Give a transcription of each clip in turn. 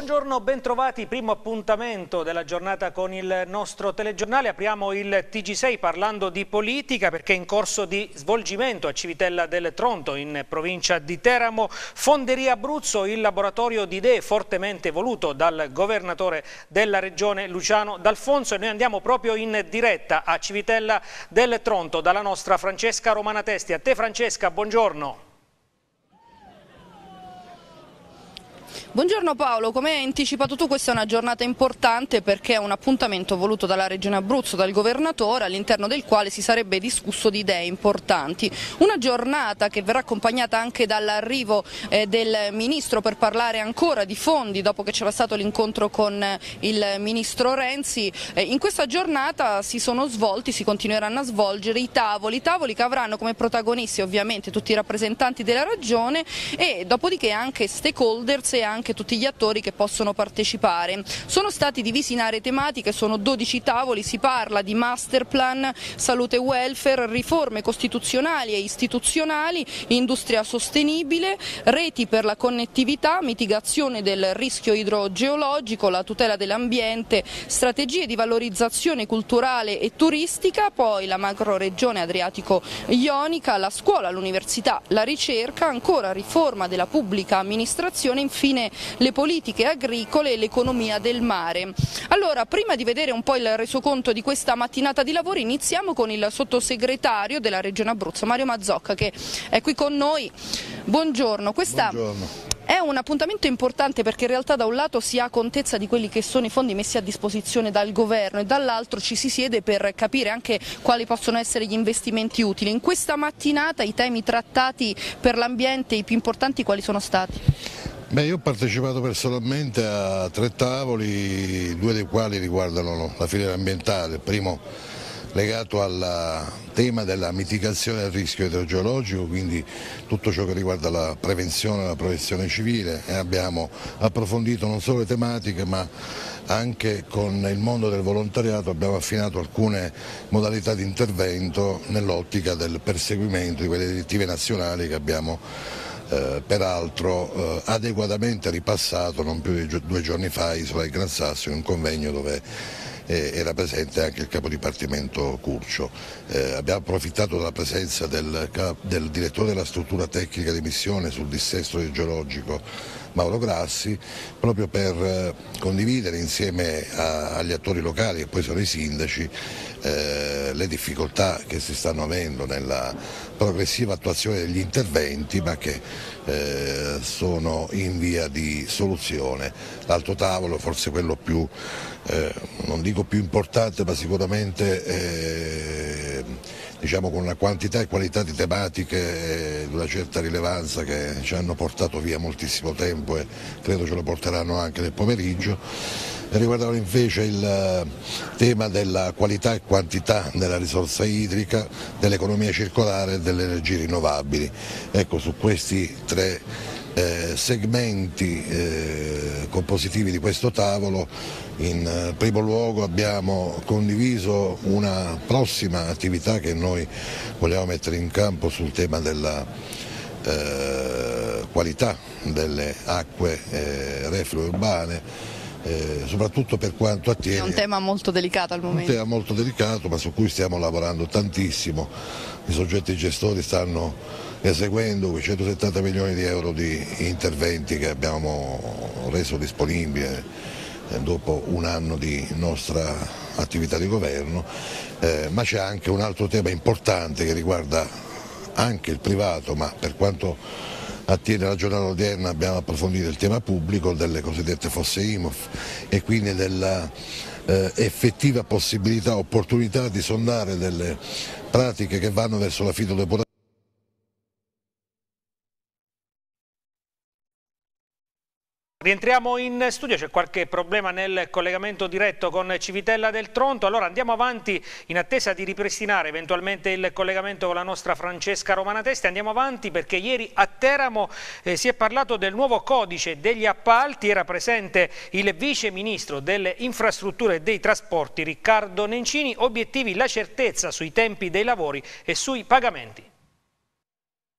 Buongiorno, bentrovati, primo appuntamento della giornata con il nostro telegiornale. Apriamo il TG6 parlando di politica perché è in corso di svolgimento a Civitella del Tronto, in provincia di Teramo, Fonderia Abruzzo, il laboratorio di idee fortemente voluto dal governatore della regione Luciano D'Alfonso, e noi andiamo proprio in diretta a Civitella del Tronto dalla nostra Francesca Romanatesti. A te Francesca, buongiorno. Buongiorno Paolo, come hai anticipato tu questa è una giornata importante perché è un appuntamento voluto dalla Regione Abruzzo, dal governatore, all'interno del quale si sarebbe discusso di idee importanti. Una giornata che verrà accompagnata anche dall'arrivo del Ministro per parlare ancora di fondi dopo che c'era stato l'incontro con il Ministro Renzi. In questa giornata si continueranno a svolgere i tavoli che avranno come protagonisti ovviamente tutti i rappresentanti della Regione e dopodiché anche stakeholders e anche tutti gli attori che possono partecipare. Sono stati divisi in aree tematiche, sono 12 tavoli, si parla di master plan, salute e welfare, riforme costituzionali e istituzionali, industria sostenibile, reti per la connettività, mitigazione del rischio idrogeologico, la tutela dell'ambiente, strategie di valorizzazione culturale e turistica, poi la macroregione adriatico-ionica, la scuola, l'università, la ricerca, ancora riforma della pubblica amministrazione, infine le politiche agricole e l'economia del mare. Allora, prima di vedere un po' il resoconto di questa mattinata di lavori, iniziamo con il sottosegretario della Regione Abruzzo, Mario Mazzocca, che è qui con noi. Buongiorno. Buongiorno. È un appuntamento importante perché in realtà da un lato si ha contezza di quelli che sono i fondi messi a disposizione dal governo e dall'altro ci si siede per capire anche quali possono essere gli investimenti utili. In questa mattinata i temi trattati per l'ambiente, i più importanti, quali sono stati? Io ho partecipato personalmente a 3 tavoli, 2 dei quali riguardano la filiera ambientale. Il primo legato al tema della mitigazione del rischio idrogeologico, quindi tutto ciò che riguarda la prevenzione e la protezione civile, e abbiamo approfondito non solo le tematiche ma anche con il mondo del volontariato abbiamo affinato alcune modalità di intervento nell'ottica del perseguimento di quelle direttive nazionali che abbiamo peraltro adeguatamente ripassato non più di 2 giorni fa a Isola di Gran Sasso in un convegno dove era presente anche il capo dipartimento Curcio. Abbiamo approfittato della presenza del direttore della struttura tecnica di missione sul dissesto idrogeologico Mauro Grassi, proprio per condividere insieme agli attori locali che poi sono i sindaci le difficoltà che si stanno avendo nella progressiva attuazione degli interventi ma che sono in via di soluzione. L'altro tavolo, forse quello più, non dico più importante ma sicuramente diciamo con una quantità e qualità di tematiche di una certa rilevanza che ci hanno portato via moltissimo tempo e credo ce lo porteranno anche nel pomeriggio, riguardano invece il tema della qualità e quantità della risorsa idrica, dell'economia circolare e delle energie rinnovabili. Ecco, su questi 3 segmenti compositivi di questo tavolo, in primo luogo abbiamo condiviso una prossima attività che noi vogliamo mettere in campo sul tema della qualità delle acque reflue urbane, soprattutto per quanto attiene... È un tema molto delicato al momento. Un tema molto delicato ma su cui stiamo lavorando tantissimo. I soggetti gestori stanno eseguendo quei 170 milioni di euro di interventi che abbiamo reso disponibili dopo un anno di nostra attività di governo, ma c'è anche un altro tema importante che riguarda anche il privato, ma per quanto attiene alla giornata odierna abbiamo approfondito il tema pubblico delle cosiddette fosse IMOF e quindi della effettiva possibilità, opportunità di sondare delle pratiche che vanno verso la fitodepurazione. Rientriamo in studio, c'è qualche problema nel collegamento diretto con Civitella del Tronto, allora andiamo avanti in attesa di ripristinare eventualmente il collegamento con la nostra Francesca Romanatesti. Andiamo avanti perché ieri a Teramo si è parlato del nuovo codice degli appalti, era presente il vice ministro delle infrastrutture e dei trasporti Riccardo Nencini. Obiettivi: la certezza sui tempi dei lavori e sui pagamenti.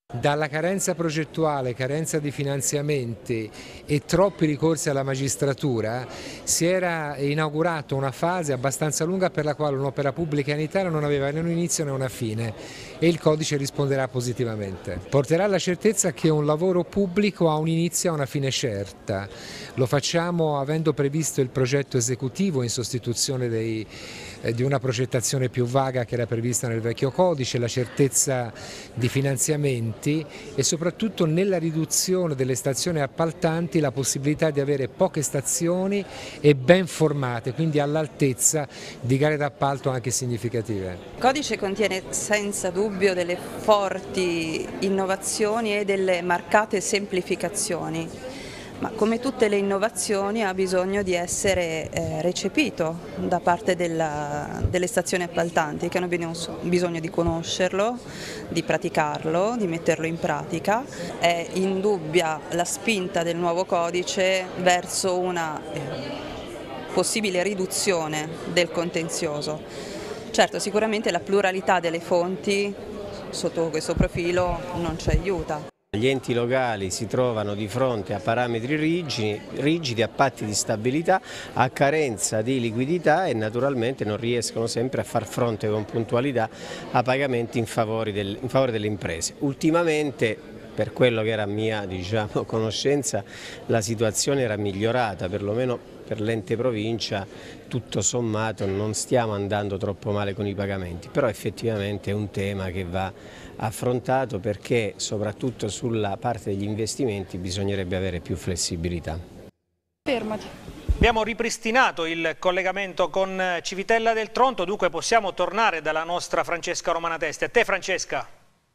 Dalla carenza progettuale, carenza di finanziamenti e troppi ricorsi alla magistratura si era inaugurata una fase abbastanza lunga per la quale un'opera pubblica in Italia non aveva né un inizio né una fine e il codice risponderà positivamente. Porterà alla certezza che un lavoro pubblico ha un inizio e una fine certa. Lo facciamo avendo previsto il progetto esecutivo in sostituzione di una progettazione più vaga che era prevista nel vecchio codice, la certezza di finanziamenti e soprattutto nella riduzione delle stazioni appaltanti la possibilità di avere poche stazioni e ben formate, quindi all'altezza di gare d'appalto anche significative. Il codice contiene senza dubbio delle forti innovazioni e delle marcate semplificazioni, ma come tutte le innovazioni ha bisogno di essere recepito da parte delle stazioni appaltanti, che hanno bisogno di conoscerlo, di praticarlo, di metterlo in pratica. È indubbia la spinta del nuovo codice verso una possibile riduzione del contenzioso. Certo, sicuramente la pluralità delle fonti sotto questo profilo non ci aiuta. Gli enti locali si trovano di fronte a parametri rigidi, a patti di stabilità, a carenza di liquidità e naturalmente non riescono sempre a far fronte con puntualità a pagamenti in favore delle imprese. Ultimamente, per quello che era mia conoscenza, la situazione era migliorata, perlomeno per l'ente provincia tutto sommato non stiamo andando troppo male con i pagamenti, però effettivamente è un tema che va affrontato perché soprattutto sulla parte degli investimenti bisognerebbe avere più flessibilità. Fermati. Abbiamo ripristinato il collegamento con Civitella del Tronto, dunque possiamo tornare dalla nostra Francesca Romanatesti. A te Francesca.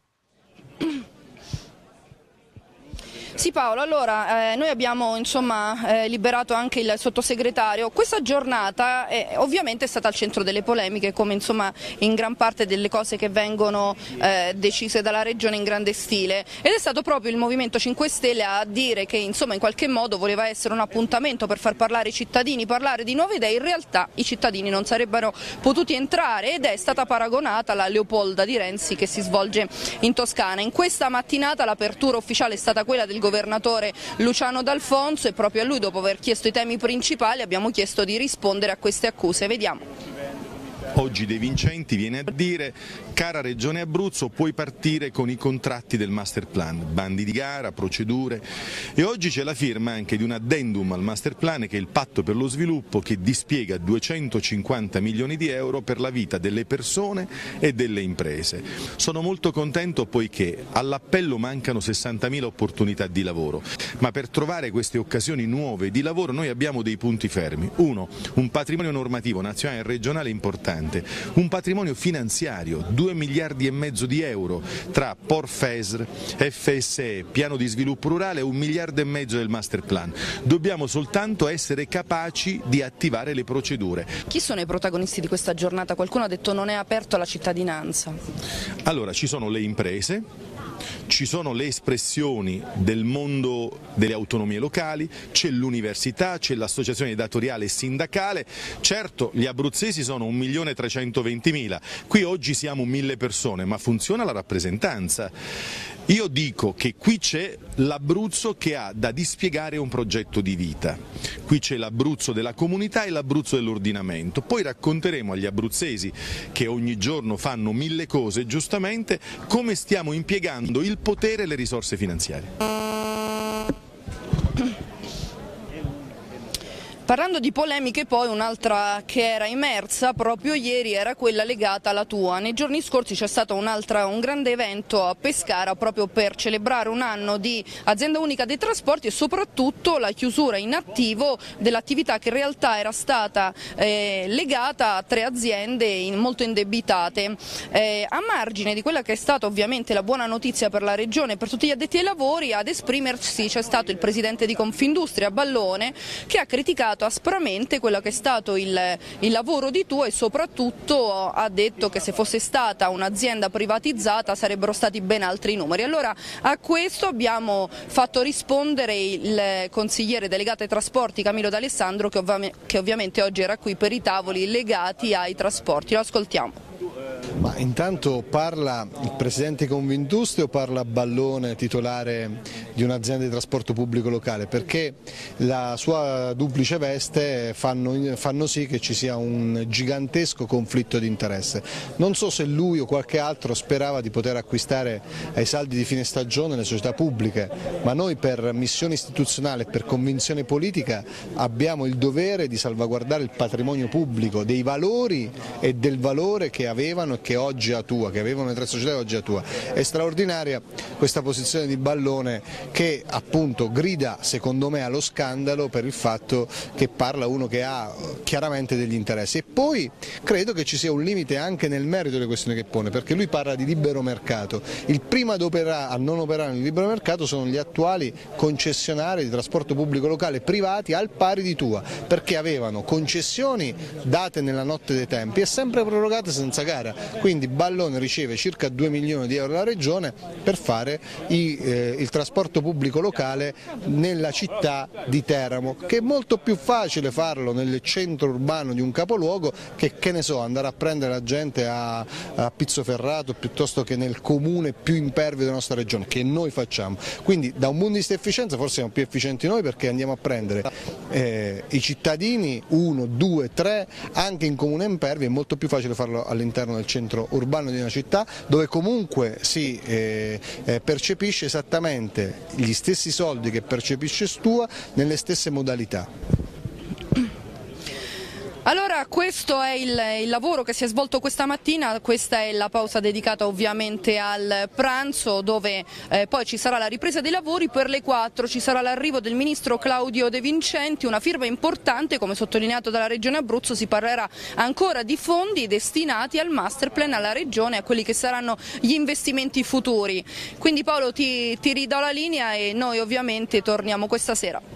Sì Paolo, allora noi abbiamo liberato anche il sottosegretario. Questa giornata ovviamente è stata al centro delle polemiche, come in gran parte delle cose che vengono decise dalla Regione in grande stile, ed è stato proprio il Movimento 5 Stelle a dire che in qualche modo voleva essere un appuntamento per far parlare i cittadini, parlare di nuove idee. In realtà i cittadini non sarebbero potuti entrare ed è stata paragonata alla Leopolda di Renzi che si svolge in Toscana. In questa mattinata l'apertura ufficiale è stata quella del governatore Luciano D'Alfonso e proprio a lui, dopo aver chiesto i temi principali, abbiamo chiesto di rispondere a queste accuse. Vediamo. Oggi De Vincenti viene a dire: cara Regione Abruzzo, puoi partire con i contratti del master plan, bandi di gara, procedure, e oggi c'è la firma anche di un addendum al master plan che è il patto per lo sviluppo, che dispiega 250 milioni di euro per la vita delle persone e delle imprese. Sono molto contento poiché all'appello mancano 60.000 opportunità di lavoro, ma per trovare queste occasioni nuove di lavoro noi abbiamo dei punti fermi. Uno, un patrimonio normativo nazionale e regionale importante. Un patrimonio finanziario, 2,5 miliardi di euro tra POR-FESR, FSE, piano di sviluppo rurale e 1,5 miliardi del master plan. Dobbiamo soltanto essere capaci di attivare le procedure. Chi sono i protagonisti di questa giornata? Qualcuno ha detto non è aperto alla cittadinanza. Allora, ci sono le imprese, ci sono le espressioni del mondo delle autonomie locali, c'è l'università, c'è l'associazione datoriale e sindacale. Certo, gli abruzzesi sono 1.320.000, qui oggi siamo 1.000 persone, ma funziona la rappresentanza. Io dico che qui c'è l'Abruzzo che ha da dispiegare un progetto di vita, qui c'è l'Abruzzo della comunità e l'Abruzzo dell'ordinamento, poi racconteremo agli abruzzesi che ogni giorno fanno 1000 cose giustamente come stiamo impiegando il potere e le risorse finanziarie. Parlando di polemiche, poi un'altra che era emersa proprio ieri era quella legata alla TUA. Nei giorni scorsi c'è stato un grande evento a Pescara proprio per celebrare un anno di azienda unica dei trasporti e soprattutto la chiusura in attivo dell'attività che in realtà era stata legata a 3 aziende molto indebitate. A margine di quella che è stata ovviamente la buona notizia per la Regione e per tutti gli addetti ai lavori, ad esprimersi c'è stato il presidente di Confindustria Ballone, che ha criticato aspramente quello che è stato il lavoro di TUA e soprattutto ha detto che se fosse stata un'azienda privatizzata sarebbero stati ben altri numeri. Allora a questo abbiamo fatto rispondere il consigliere delegato ai trasporti Camillo D'Alessandro, che ovviamente oggi era qui per i tavoli legati ai trasporti. Lo ascoltiamo. Ma intanto parla il presidente Convintuste o parla Ballone, titolare di un'azienda di trasporto pubblico locale? Perché la sua duplice veste fanno sì che ci sia un gigantesco conflitto di interesse. Non so se lui o qualche altro sperava di poter acquistare ai saldi di fine stagione le società pubbliche, ma noi per missione istituzionale e per convinzione politica abbiamo il dovere di salvaguardare il patrimonio pubblico, dei valori e del valore che avevano e che oggi Atua, che avevano le tre società e oggi Atua. È straordinaria questa posizione di Ballone che appunto grida secondo me allo scandalo per il fatto che parla uno che ha chiaramente degli interessi, e poi credo che ci sia un limite anche nel merito delle questioni che pone, perché lui parla di libero mercato. Il primo a non operare nel libero mercato sono gli attuali concessionari di trasporto pubblico locale privati al pari di Tua, perché avevano concessioni date nella notte dei tempi e sempre prorogate senza gara. Quindi Ballone riceve circa 2 milioni di euro dalla regione per fare il trasporto pubblico locale nella città di Teramo, che è molto più facile farlo nel centro urbano di un capoluogo che ne so, andare a prendere la gente a Pizzoferrato piuttosto che nel comune più impervio della nostra regione, che noi facciamo. Quindi da un punto di vista di efficienza forse siamo più efficienti noi, perché andiamo a prendere i cittadini 1, 2, 3 anche in comune impervio. È molto più facile farlo all'interno del centro urbano di una città, dove comunque si percepisce esattamente gli stessi soldi che percepisce Stua nelle stesse modalità. Allora, questo è il lavoro che si è svolto questa mattina. Questa è la pausa dedicata ovviamente al pranzo, dove poi ci sarà la ripresa dei lavori. Per le 4 ci sarà l'arrivo del ministro Claudio De Vincenti, una firma importante, come sottolineato dalla Regione Abruzzo. Si parlerà ancora di fondi destinati al masterplan, alla Regione, a quelli che saranno gli investimenti futuri. Quindi Paolo ti ridò la linea e noi ovviamente torniamo questa sera.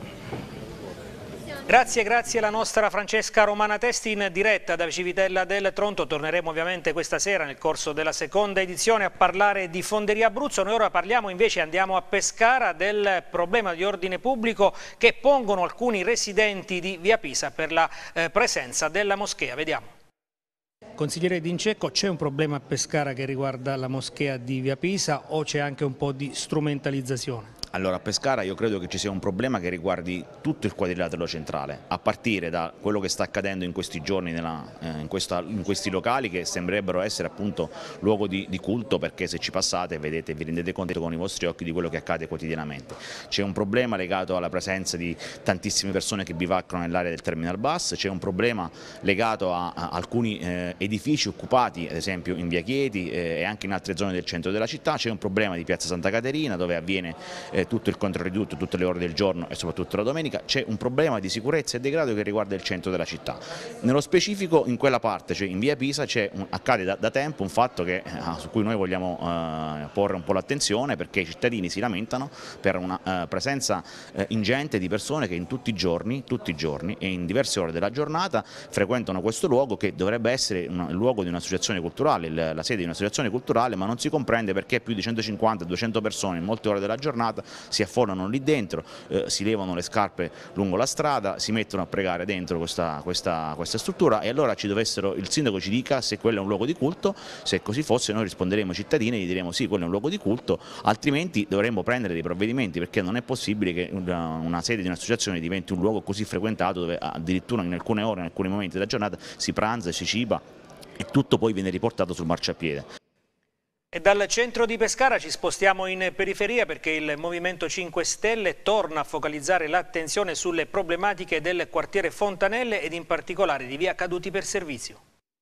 Grazie alla nostra Francesca Romana Testi in diretta da Civitella del Tronto. Torneremo ovviamente questa sera nel corso della seconda edizione a parlare di Fonderia Abruzzo. Noi ora parliamo invece, andiamo a Pescara, del problema di ordine pubblico che pongono alcuni residenti di Via Pisa per la presenza della moschea. Vediamo. Consigliere D'Incecco, c'è un problema a Pescara che riguarda la moschea di Via Pisa o c'è anche un po' di strumentalizzazione? Allora, a Pescara io credo che ci sia un problema che riguardi tutto il quadrilatero centrale, a partire da quello che sta accadendo in questi giorni in questi locali, che sembrerebbero essere appunto luogo di culto, perché se ci passate vedete, vi rendete conto con i vostri occhi di quello che accade quotidianamente. C'è un problema legato alla presenza di tantissime persone che bivaccano nell'area del Terminal Bus, c'è un problema legato a alcuni edifici occupati, ad esempio in Via Chieti e anche in altre zone del centro della città, c'è un problema di Piazza Santa Caterina, dove avviene tutto il controridotto tutte le ore del giorno e soprattutto la domenica. C'è un problema di sicurezza e degrado che riguarda il centro della città. Nello specifico in quella parte, cioè in Via Pisa, accade da tempo un fatto su cui noi vogliamo porre un po' l'attenzione, perché i cittadini si lamentano per una presenza ingente di persone che in tutti i giorni e in diverse ore della giornata frequentano questo luogo, che dovrebbe essere il luogo di un'associazione culturale, la sede di un'associazione culturale, ma non si comprende perché più di 150-200 persone in molte ore della giornata si affollano lì dentro, si levano le scarpe lungo la strada, si mettono a pregare dentro questa struttura, e allora il sindaco ci dica se quello è un luogo di culto. Se così fosse, noi risponderemo ai cittadini e gli diremo sì, quello è un luogo di culto, altrimenti dovremmo prendere dei provvedimenti, perché non è possibile che una sede di un'associazione diventi un luogo così frequentato, dove addirittura in alcune ore, in alcuni momenti della giornata si pranza, si ciba e tutto poi viene riportato sul marciapiede. E dal centro di Pescara ci spostiamo in periferia, perché il Movimento 5 Stelle torna a focalizzare l'attenzione sulle problematiche del quartiere Fontanelle ed in particolare di Via Caduti per Servizio.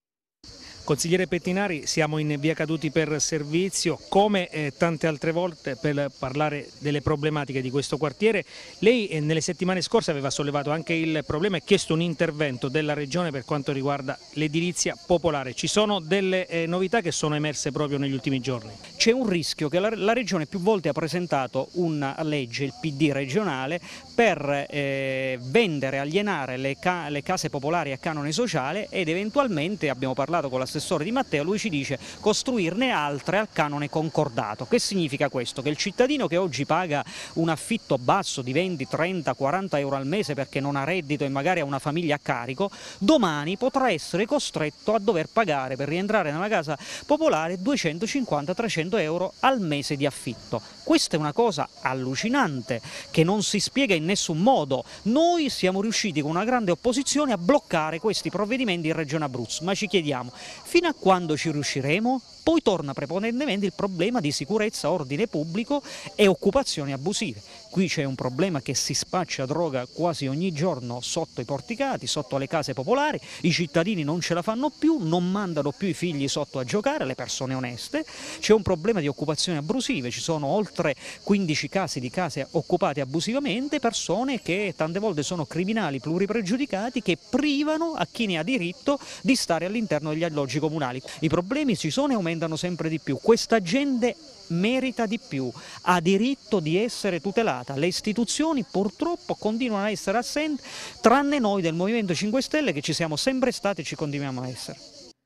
Consigliere Pettinari, siamo in Via Caduti per Servizio, come tante altre volte, per parlare delle problematiche di questo quartiere. Lei nelle settimane scorse aveva sollevato anche il problema e chiesto un intervento della Regione per quanto riguarda l'edilizia popolare. Ci sono delle novità che sono emerse proprio negli ultimi giorni? C'è un rischio che la Regione più volte ha presentato una legge, il PD regionale, per vendere, alienare le case popolari a canone sociale ed eventualmente, abbiamo parlato con l'assessore Di Matteo, lui ci dice costruirne altre al canone concordato. Che significa questo? Che il cittadino che oggi paga un affitto basso di 20, 30, 40 euro al mese perché non ha reddito e magari ha una famiglia a carico, domani potrà essere costretto a dover pagare per rientrare nella casa popolare 250-300 euro al mese di affitto. Questa è una cosa allucinante che non si spiega in nessun modo. Noi siamo riusciti con una grande opposizione a bloccare questi provvedimenti in Regione Abruzzo, ma ci chiediamo fino a quando ci riusciremo? Poi torna prepotentemente il problema di sicurezza, ordine pubblico e occupazioni abusive. Qui c'è un problema che si spaccia droga quasi ogni giorno sotto i porticati, sotto le case popolari, i cittadini non ce la fanno più, non mandano più i figli sotto a giocare, le persone oneste, c'è un problema di occupazioni abusive, ci sono oltre 15 casi di case occupate abusivamente, persone che tante volte sono criminali pluripregiudicati che privano a chi ne ha diritto di stare all'interno degli alloggi comunali. I problemi ci sono e aumentano sempre di più, questa gente merita di più, ha diritto di essere tutelata, le istituzioni purtroppo continuano a essere assenti, tranne noi del Movimento 5 Stelle che ci siamo sempre stati e ci continuiamo a essere.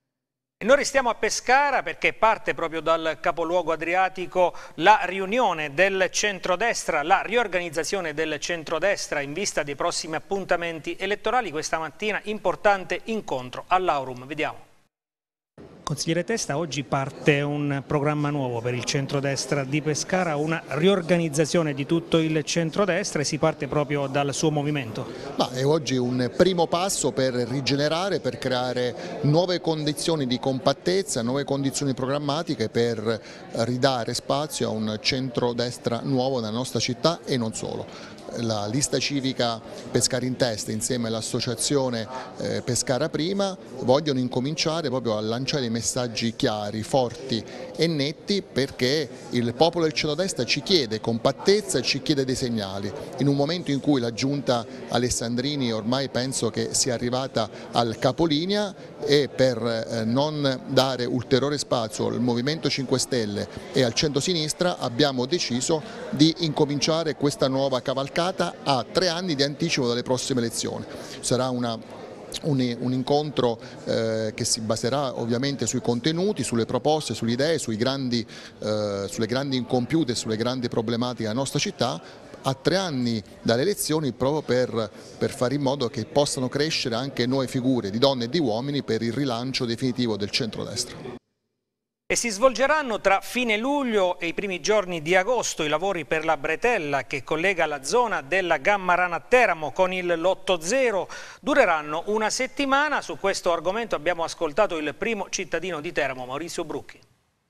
E noi restiamo a Pescara perché parte proprio dal capoluogo adriatico la riunione del centrodestra, la riorganizzazione del centrodestra in vista dei prossimi appuntamenti elettorali. Questa mattina importante incontro all'Aurum, vediamo. Consigliere Testa, oggi parte un programma nuovo per il centrodestra di Pescara, una riorganizzazione di tutto il centrodestra e si parte proprio dal suo movimento. È oggi un primo passo per rigenerare, per creare nuove condizioni di compattezza, nuove condizioni programmatiche per ridare spazio a un centrodestra nuovo nella nostra città e non solo. La lista civica Pescara in Testa insieme all'associazione Pescara Prima vogliono incominciare proprio a lanciare dei messaggi chiari, forti e netti perché il popolo del centrodestra ci chiede compattezza e ci chiede dei segnali. In un momento in cui la giunta Alessandrini ormai penso che sia arrivata al capolinea e per non dare ulteriore spazio al Movimento 5 Stelle e al centrosinistra abbiamo deciso di incominciare questa nuova cavalcata a 3 anni di anticipo dalle prossime elezioni. Sarà un incontro che si baserà ovviamente sui contenuti, sulle proposte, sulle idee, sulle grandi incompiute, sulle grandi problematiche della nostra città, a 3 anni dalle elezioni proprio per fare in modo che possano crescere anche nuove figure di donne e di uomini per il rilancio definitivo del centrodestra. E si svolgeranno tra fine luglio e i primi giorni di agosto i lavori per la bretella che collega la zona della Gammarana a Teramo con il Lotto Zero. Dureranno una settimana. Su questo argomento abbiamo ascoltato il primo cittadino di Teramo, Maurizio Brucchi.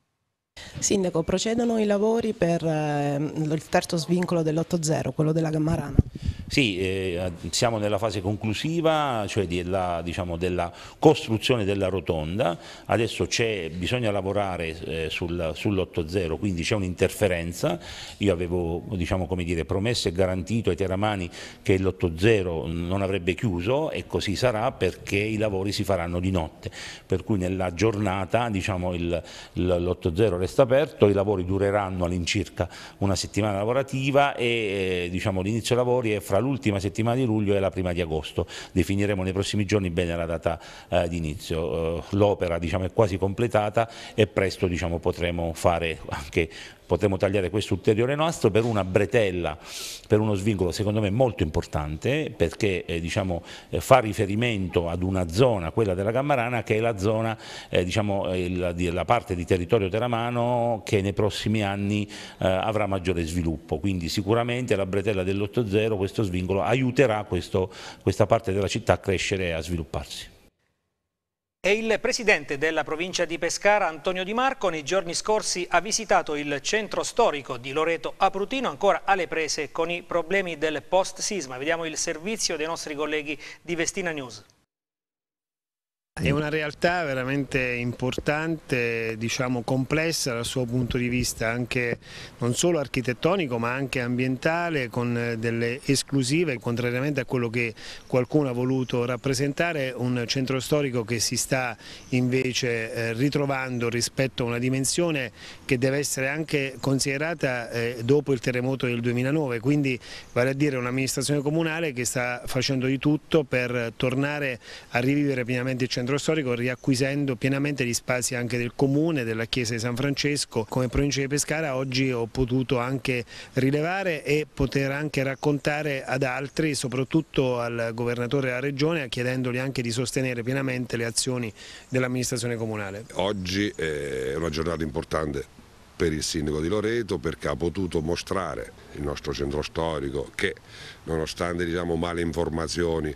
Sindaco, procedono i lavori per il terzo svincolo del Lotto Zero, quello della Gammarana? Sì, siamo nella fase conclusiva, cioè della costruzione della rotonda. Adesso bisogna lavorare sull'8 Zero, quindi c'è un'interferenza. Io avevo promesso e garantito ai teramani che l'8 Zero non avrebbe chiuso e così sarà perché i lavori si faranno di notte. Per cui nella giornata l'8 Zero resta aperto, i lavori dureranno all'incirca una settimana lavorativa e l'inizio lavori è fra l'ultima settimana di luglio e la prima di agosto. Definiremo nei prossimi giorni bene la data di inizio. L'opera è quasi completata e presto potremo fare anche potremo tagliare questo ulteriore nastro per una bretella, per uno svincolo secondo me molto importante perché fa riferimento ad una zona, quella della Gammarana, che è la zona, la parte di territorio teramano che nei prossimi anni avrà maggiore sviluppo, quindi sicuramente la bretella dell'8 Zero, questo svincolo, aiuterà questa parte della città a crescere e a svilupparsi. E il presidente della provincia di Pescara, Antonio Di Marco, nei giorni scorsi ha visitato il centro storico di Loreto Aprutino, ancora alle prese con i problemi del post-sisma. Vediamo il servizio dei nostri colleghi di Vestina News. È una realtà veramente importante, diciamo complessa dal suo punto di vista anche non solo architettonico ma anche ambientale, con delle esclusive, contrariamente a quello che qualcuno ha voluto rappresentare, un centro storico che si sta invece ritrovando rispetto a una dimensione che deve essere anche considerata dopo il terremoto del 2009, quindi vale a dire un'amministrazione comunale che sta facendo di tutto per tornare a rivivere pienamente il centro storico, riacquisendo pienamente gli spazi anche del comune, della chiesa di San Francesco. Come provincia di Pescara oggi ho potuto anche rilevare e poter anche raccontare ad altri, soprattutto al governatore della regione, chiedendogli anche di sostenere pienamente le azioni dell'amministrazione comunale. Oggi è una giornata importante per il sindaco di Loreto, perché ha potuto mostrare il nostro centro storico che, nonostante male informazioni,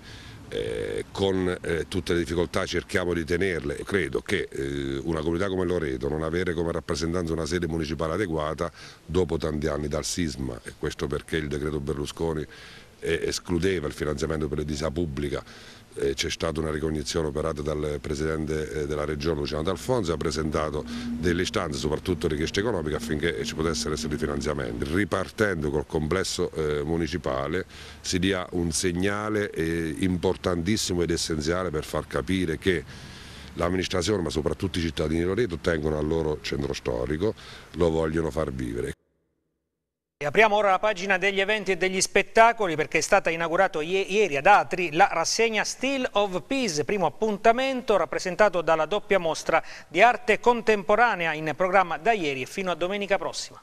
con tutte le difficoltà cerchiamo di tenerle. Credo che una comunità come Loreto non avere come rappresentanza una sede municipale adeguata dopo tanti anni dal sisma, e questo perché il decreto Berlusconi escludeva il finanziamento per l'edilizia pubblica. C'è stata una ricognizione operata dal Presidente della Regione Luciano D'Alfonso, ha presentato delle istanze, soprattutto richieste economiche, affinché ci potessero essere finanziamenti. Ripartendo col complesso municipale si dia un segnale importantissimo ed essenziale per far capire che l'amministrazione, ma soprattutto i cittadini di Loreto, tengono al loro centro storico, lo vogliono far vivere. Apriamo ora la pagina degli eventi e degli spettacoli, perché è stata inaugurata ieri ad Atri la rassegna Steel of Peace, primo appuntamento rappresentato dalla doppia mostra di arte contemporanea in programma da ieri e fino a domenica prossima.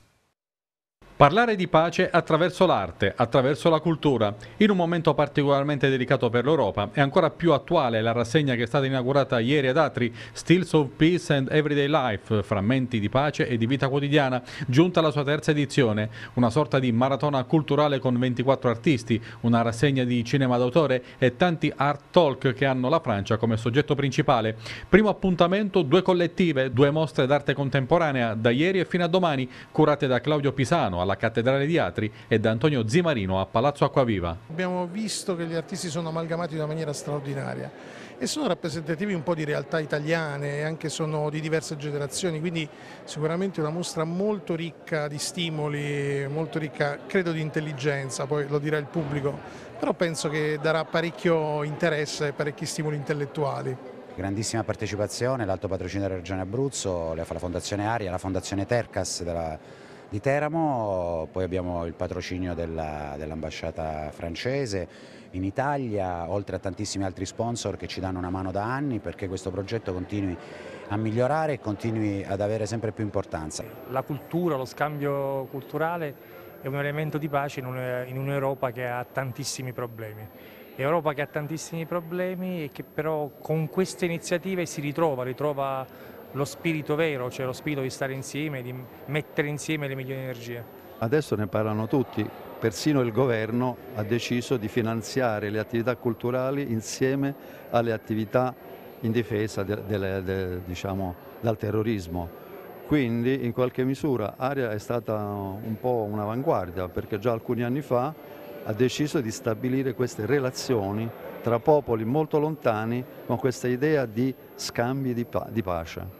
Parlare di pace attraverso l'arte, attraverso la cultura. In un momento particolarmente delicato per l'Europa è ancora più attuale la rassegna che è stata inaugurata ieri ad Atri, Steels of Peace and Everyday Life, frammenti di pace e di vita quotidiana, giunta alla sua terza edizione, una sorta di maratona culturale con 24 artisti, una rassegna di cinema d'autore e tanti art talk che hanno la Francia come soggetto principale. Primo appuntamento, 2 collettive, 2 mostre d'arte contemporanea da ieri e fino a domani, curate da Claudio Pisano alla Cattedrale di Atri e da Antonio Zimarino a Palazzo Acquaviva. Abbiamo visto che gli artisti sono amalgamati in una maniera straordinaria e sono rappresentativi un po' di realtà italiane e anche sono di diverse generazioni, quindi sicuramente una mostra molto ricca di stimoli, molto ricca credo di intelligenza, poi lo dirà il pubblico, però penso che darà parecchio interesse e parecchi stimoli intellettuali. Grandissima partecipazione, l'Alto Patrocinio della Regione Abruzzo, la Fondazione Aria, la Fondazione Tercas di Teramo, poi abbiamo il patrocinio dell'ambasciata francese in Italia, oltre a tantissimi altri sponsor che ci danno una mano da anni perché questo progetto continui a migliorare e continui ad avere sempre più importanza. La cultura, lo scambio culturale è un elemento di pace in un'Europa che ha tantissimi problemi. L'Europa che ha tantissimi problemi e che però con queste iniziative si ritrova lo spirito vero, cioè lo spirito di stare insieme, di mettere insieme le migliori energie. Adesso ne parlano tutti, persino il governo ha deciso di finanziare le attività culturali insieme alle attività in difesa dal terrorismo. Quindi in qualche misura Aria è stata un po' un'avanguardia, perché già alcuni anni fa ha deciso di stabilire queste relazioni tra popoli molto lontani con questa idea di scambi di pace.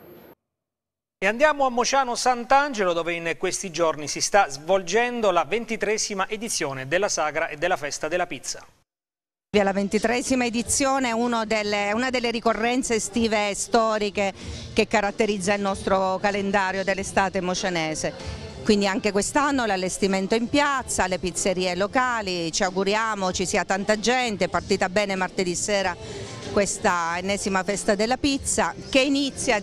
E andiamo a Mociano Sant'Angelo, dove in questi giorni si sta svolgendo la 23esima edizione della Sagra e della Festa della Pizza. La 23esima edizione è una delle ricorrenze estive storiche che caratterizza il nostro calendario dell'estate mocianese. Quindi anche quest'anno l'allestimento in piazza, le pizzerie locali, ci auguriamo ci sia tanta gente, è partita bene martedì sera questa ennesima festa della pizza che inizia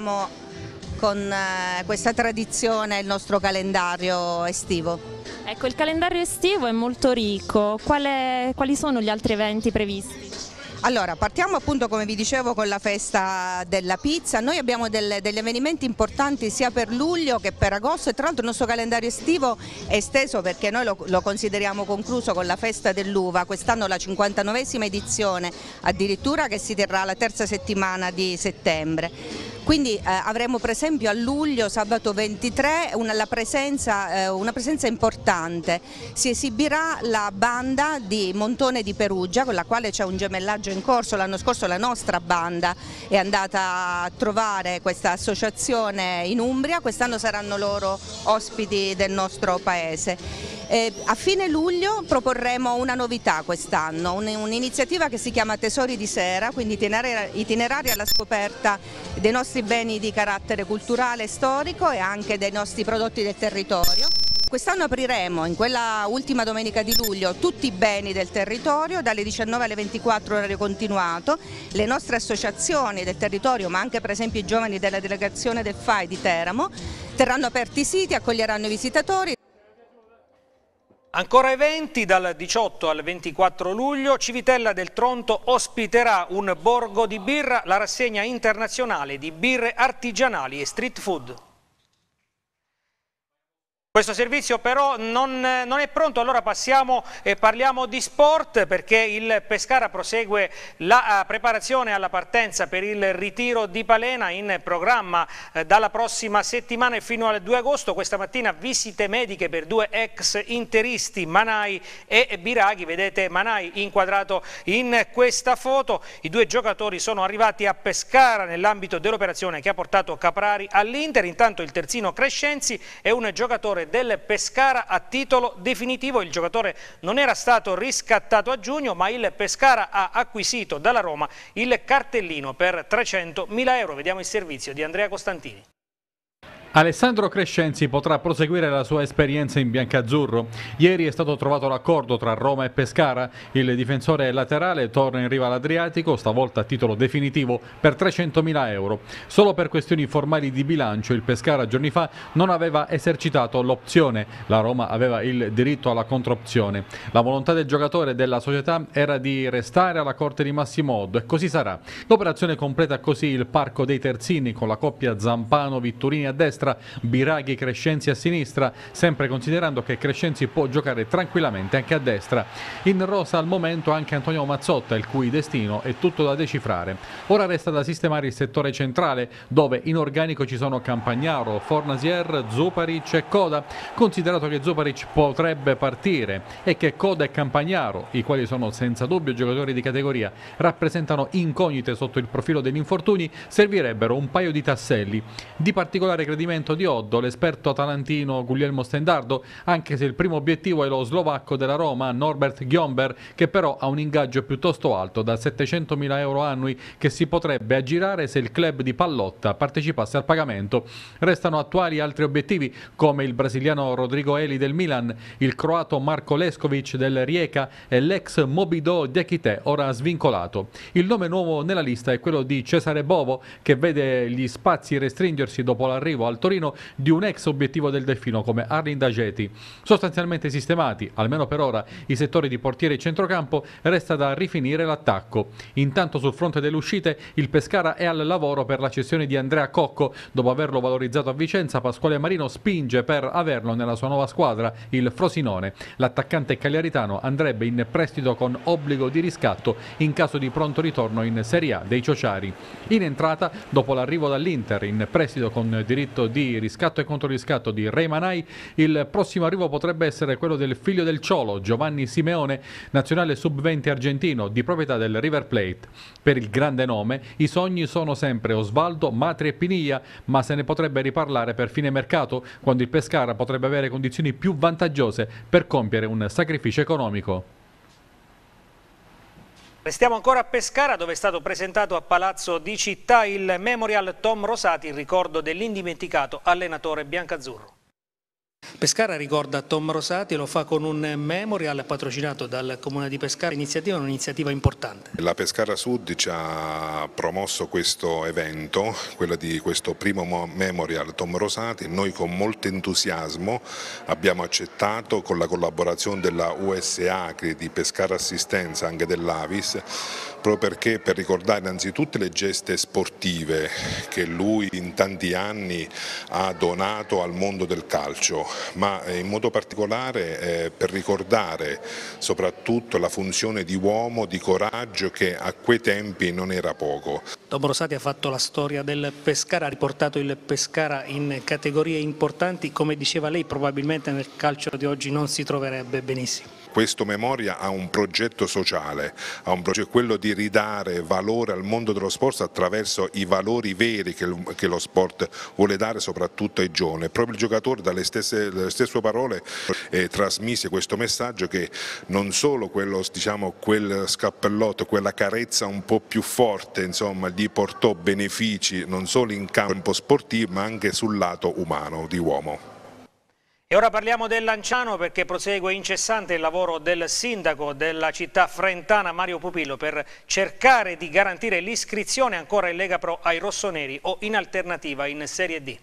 con questa tradizione il nostro calendario estivo. Ecco, il calendario estivo è molto ricco, quali sono gli altri eventi previsti? Allora, partiamo appunto come vi dicevo con la festa della pizza. Noi abbiamo degli avvenimenti importanti sia per luglio che per agosto e tra l'altro il nostro calendario estivo è esteso perché noi lo consideriamo concluso con la festa dell'uva, quest'anno la 59esima edizione addirittura che si terrà la terza settimana di settembre. Quindi avremo per esempio a luglio, sabato 23, una presenza importante. Si esibirà la banda di Montone di Perugia, con la quale c'è un gemellaggio in corso. L'anno scorso la nostra banda è andata a trovare questa associazione in Umbria, quest'anno saranno loro ospiti del nostro paese. A fine luglio proporremo una novità quest'anno, un'iniziativa che si chiama Tesori di Sera, quindi itinerari alla scoperta dei nostri beni di carattere culturale e storico e anche dei nostri prodotti del territorio. Quest'anno apriremo in quella ultima domenica di luglio tutti i beni del territorio dalle 19 alle 24 orario continuato. Le nostre associazioni del territorio, ma anche per esempio i giovani della delegazione del FAI di Teramo, terranno aperti i siti, accoglieranno i visitatori. Ancora eventi, dal 18 al 24 luglio Civitella del Tronto ospiterà un borgo di birra, la rassegna internazionale di birre artigianali e street food. Questo servizio però non è pronto, allora passiamo e parliamo di sport, perché il Pescara prosegue la preparazione alla partenza per il ritiro di Palena, in programma dalla prossima settimana e fino al 2 agosto. Questa mattina visite mediche per 2 ex interisti, Manai e Biraghi. Vedete Manai inquadrato in questa foto. I 2 giocatori sono arrivati a Pescara nell'ambito dell'operazione che ha portato Caprari all'Inter. Intanto il terzino Crescenzi è un giocatore del Pescara a titolo definitivo. Il giocatore non era stato riscattato a giugno, ma il Pescara ha acquisito dalla Roma il cartellino per 300.000 euro. Vediamo il servizio di Andrea Costantini. Alessandro Crescenzi potrà proseguire la sua esperienza in biancazzurro. Ieri è stato trovato l'accordo tra Roma e Pescara. Il difensore laterale torna in riva all'Adriatico, stavolta a titolo definitivo, per 300.000 euro. Solo per questioni formali di bilancio il Pescara giorni fa non aveva esercitato l'opzione. La Roma aveva il diritto alla controopzione. La volontà del giocatore e della società era di restare alla corte di Massimo Oddo, e così sarà. L'operazione completa così il parco dei terzini, con la coppia Zampano-Vitturini a destra, Biraghi Crescenzi a sinistra, sempre considerando che Crescenzi può giocare tranquillamente anche a destra. In rosa al momento anche Antonio Mazzotta, il cui destino è tutto da decifrare. Ora resta da sistemare il settore centrale, dove in organico ci sono Campagnaro, Fornasier, Zuparic e Coda, considerato che Zuparic potrebbe partire e che Coda e Campagnaro, i quali sono senza dubbio giocatori di categoria, rappresentano incognite sotto il profilo degli infortuni, servirebbero un paio di tasselli. Di particolare gradimento di Oddo l'esperto atalantino Guglielmo Stendardo, anche se il primo obiettivo è lo slovacco della Roma, Norbert Gjomber, che però ha un ingaggio piuttosto alto, da 700.000 euro annui, che si potrebbe aggirare se il club di Pallotta partecipasse al pagamento. Restano attuali altri obiettivi, come il brasiliano Rodrigo Eli del Milan, il croato Marko Leskovic del Rijeka e l'ex Mobido Diakité, ora svincolato. Il nome nuovo nella lista è quello di Cesare Bovo, che vede gli spazi restringersi dopo l'arrivo al Torino di un ex obiettivo del Delfino come Arlin Dageti. Sostanzialmente sistemati, almeno per ora, i settori di portiere e centrocampo, resta da rifinire l'attacco. Intanto sul fronte delle uscite il Pescara è al lavoro per la cessione di Andrea Cocco. Dopo averlo valorizzato a Vicenza, Pasquale Marino spinge per averlo nella sua nuova squadra, il Frosinone. L'attaccante cagliaritano andrebbe in prestito con obbligo di riscatto in caso di pronto ritorno in Serie A dei Ciociari. In entrata, dopo l'arrivo dall'Inter in prestito con diritto di riscatto e controriscatto di Rei Manai, il prossimo arrivo potrebbe essere quello del figlio del Ciolo, Giovanni Simeone, nazionale sub-20 argentino di proprietà del River Plate. Per il grande nome i sogni sono sempre Osvaldo, Matri e Piniglia, ma se ne potrebbe riparlare per fine mercato, quando il Pescara potrebbe avere condizioni più vantaggiose per compiere un sacrificio economico. Restiamo ancora a Pescara, dove è stato presentato a Palazzo di Città il Memorial Tom Rosati in ricordo dell'indimenticato allenatore biancazzurro. Pescara ricorda Tom Rosati e lo fa con un memorial patrocinato dal Comune di Pescara. L'iniziativa è un'iniziativa importante. La Pescara Sud ci ha promosso questo evento, quello di questo primo memorial Tom Rosati. Noi con molto entusiasmo abbiamo accettato, con la collaborazione della USA, di Pescara Assistenza, anche dell'Avis, proprio perché per ricordare innanzitutto le geste sportive che lui in tanti anni ha donato al mondo del calcio, ma in modo particolare per ricordare soprattutto la funzione di uomo, di coraggio, che a quei tempi non era poco. Tom Rosati ha fatto la storia del Pescara, ha riportato il Pescara in categorie importanti, come diceva lei probabilmente nel calcio di oggi non si troverebbe benissimo. Questo Memoria ha un progetto sociale, ha un progetto, quello di ridare valore al mondo dello sport attraverso i valori veri che lo sport vuole dare soprattutto ai giovani. Proprio il giocatore dalle stesse sue parole trasmise questo messaggio, che non solo quello, diciamo, quel scappellotto, quella carezza un po' più forte, insomma, gli portò benefici non solo in campo sportivo ma anche sul lato umano di uomo. E ora parliamo del Lanciano, perché prosegue incessante il lavoro del sindaco della città frentana Mario Pupillo per cercare di garantire l'iscrizione ancora in Lega Pro ai rossoneri o in alternativa in Serie D.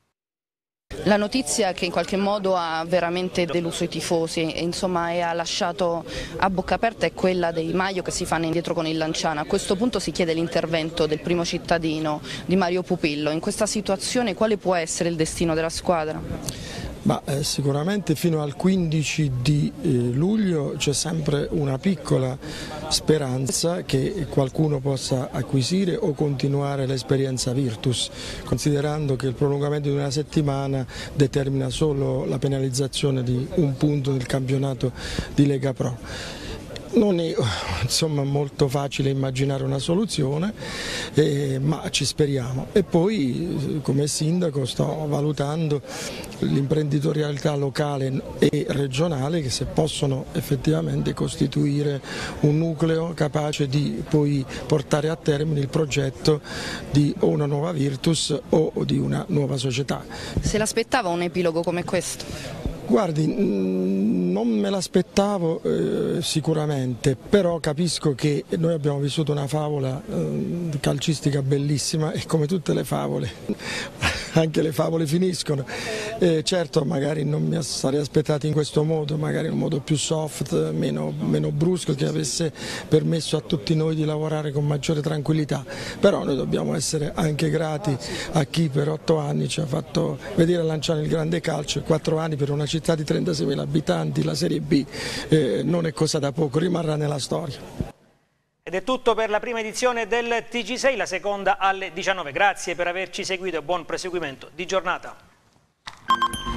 La notizia che in qualche modo ha veramente deluso i tifosi, insomma, e ha lasciato a bocca aperta, è quella dei Maio che si fanno indietro con il Lanciano. A questo punto si chiede l'intervento del primo cittadino, di Mario Pupillo. In questa situazione quale può essere il destino della squadra? Sicuramente fino al 15 di luglio c'è sempre una piccola speranza che qualcuno possa acquisire o continuare l'esperienza Virtus, considerando che il prolungamento di una settimana determina solo la penalizzazione di un punto nel campionato di Lega Pro. Non è molto facile immaginare una soluzione, ma ci speriamo. E poi come sindaco sto valutando l'imprenditorialità locale e regionale, che se possono effettivamente costituire un nucleo capace di poi portare a termine il progetto di o una nuova Virtus o di una nuova società. Se l'aspettava un epilogo come questo? Guardi, non me l'aspettavo sicuramente, però capisco che noi abbiamo vissuto una favola calcistica bellissima e come tutte le favole, anche le favole finiscono. Certo, magari non mi sarei aspettato in questo modo, magari in un modo più soft, meno brusco, che avesse permesso a tutti noi di lavorare con maggiore tranquillità, però noi dobbiamo essere anche grati a chi per 8 anni ci ha fatto vedere Lanciano il grande calcio, e 4 anni per una città di 36.000 abitanti, la Serie B non è cosa da poco, rimarrà nella storia. Ed è tutto per la prima edizione del TG6, la seconda alle 19. Grazie per averci seguito e buon proseguimento di giornata.